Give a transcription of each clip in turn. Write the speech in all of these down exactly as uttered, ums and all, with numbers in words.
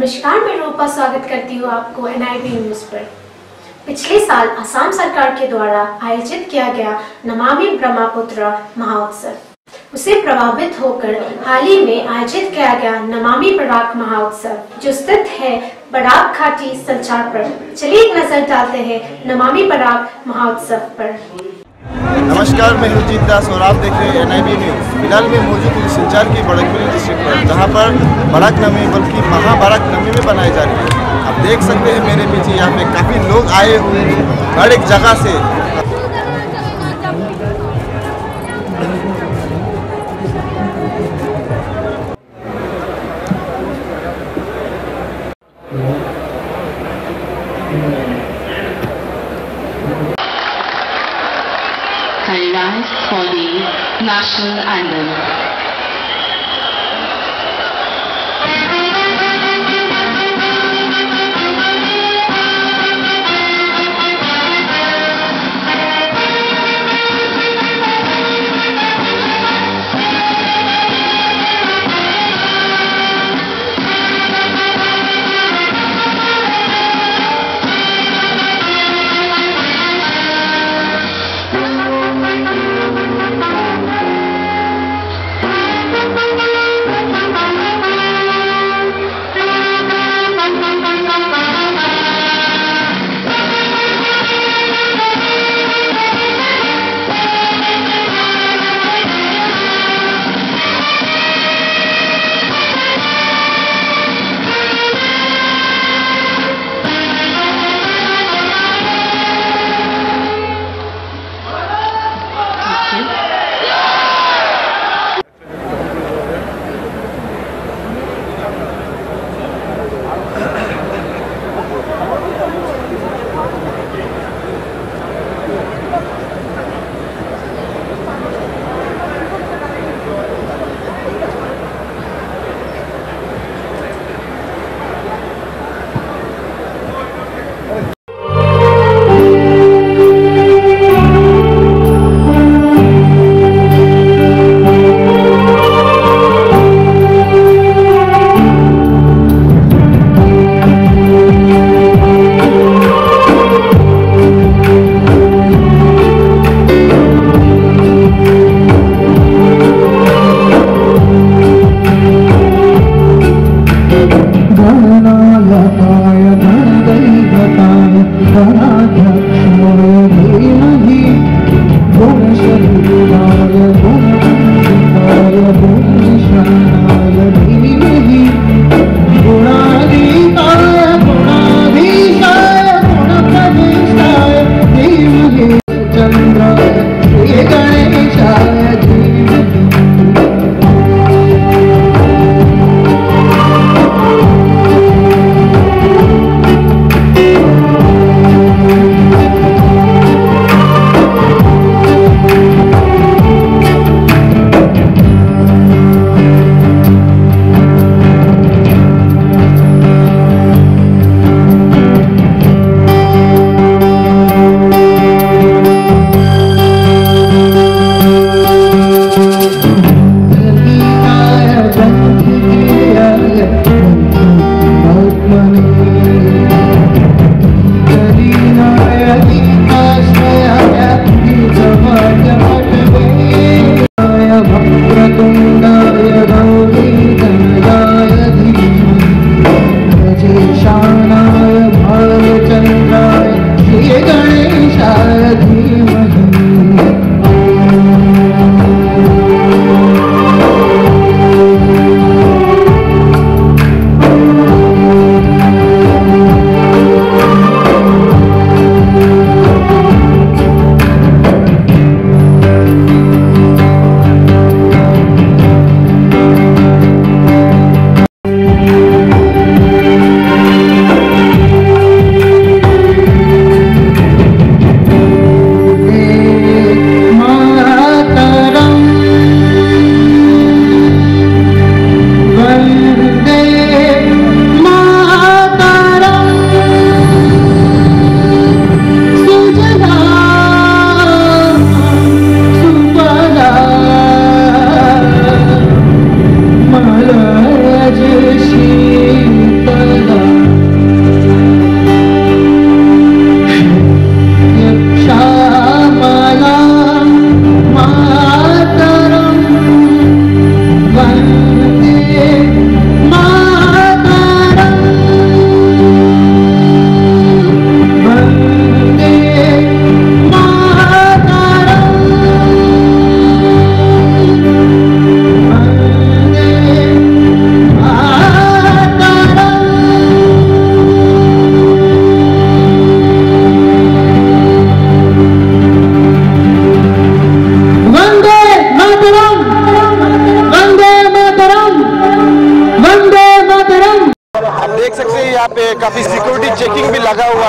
नमस्कार, मैं रूपा स्वागत करती हूँ आपको एन आई बी न्यूज़ पर। पिछले साल असम सरकार के द्वारा आयोजित किया गया नमामि ब्रह्मपुत्र महोत्सव उसे प्रभावित होकर हाल ही में आयोजित किया गया नमामि बराक महोत्सव जो स्थित है बराक घाटी संचार पर। चलिए एक नजर डालते हैं नमामि बराक महोत्सव पर। नमस्कार, मैं रुचित दास और आप देख रहे हैं एन आई बी न्यूज़। फिलहाल मैं मौजूद हूँ सिलचर की बड़कपुरी डिस्ट्रिक्ट पर, जहाँ पर बराक नमी बल्कि महाबराक नमी में बनाई जा रही है। आप देख सकते हैं मेरे पीछे यहाँ पे काफ़ी लोग आए हुए हैं हर एक जगह से। Rise for the national anthem.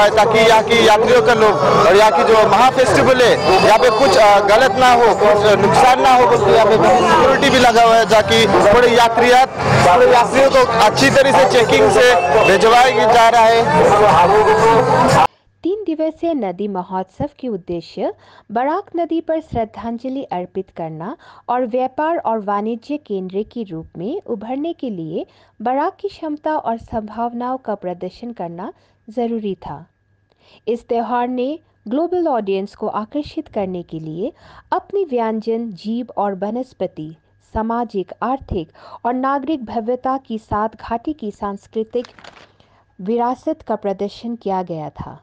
है ताकि यहाँ की यात्रियों का लोग और यहाँ की जो महा फेस्टिवल है यहाँ पे कुछ गलत ना हो, कुछ नुकसान ना हो, तो यहाँ पे सिक्योरिटी भी लगा हुआ है ताकि थोड़े यात्रियात थोड़े यात्रियों को अच्छी तरह से चेकिंग से भिजवाया जा रहा है। तीन दिवसीय नदी महोत्सव के उद्देश्य बराक नदी पर श्रद्धांजलि अर्पित करना और व्यापार और वाणिज्य केंद्र के रूप में उभरने के लिए बराक की क्षमता और संभावनाओं का प्रदर्शन करना जरूरी था। इस त्यौहार ने ग्लोबल ऑडियंस को आकर्षित करने के लिए अपनी व्यंजन, जीव और वनस्पति, सामाजिक, आर्थिक और नागरिक भव्यता के साथ घाटी की सांस्कृतिक विरासत का प्रदर्शन किया गया था।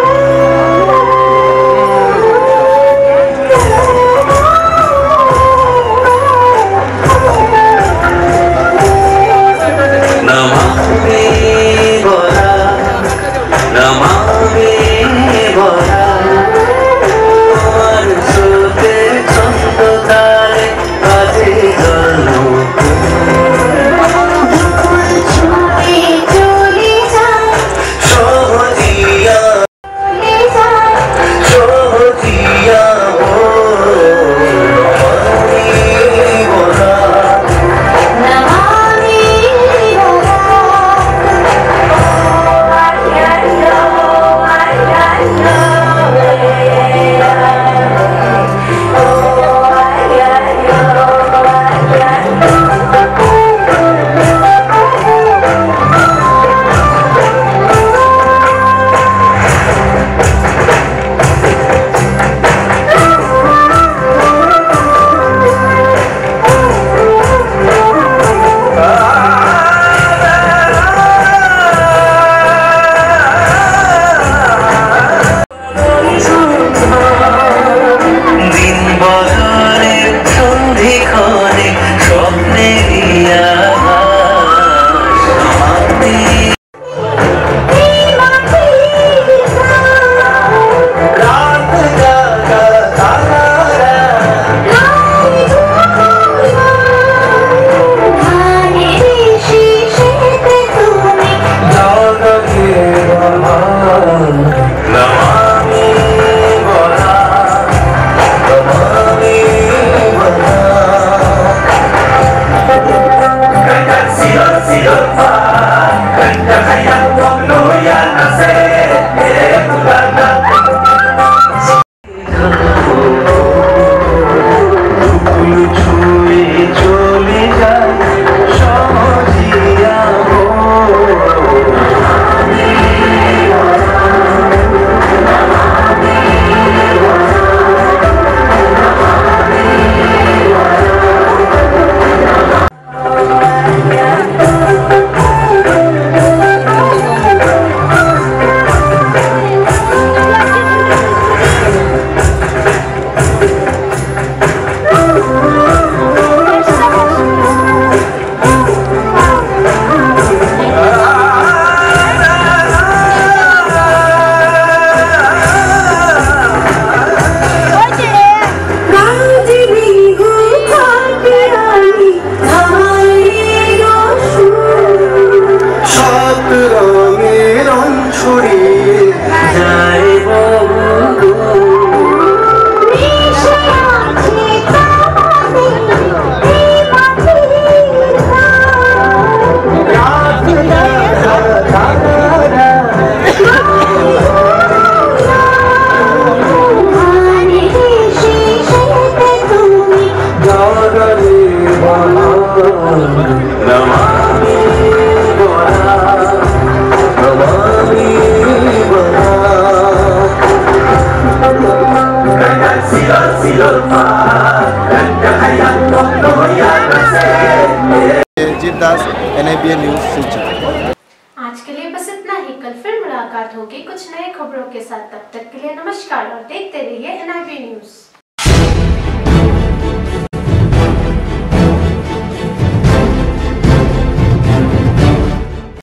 Mehruljit Das, N I B N news Silchar. आज के लिए बस इतना ही। कल फिर मुलाकात होगी कुछ नए खबरों के साथ। तब तक के लिए नमस्कार और देखते रहिए एन आई बी न्यूज़।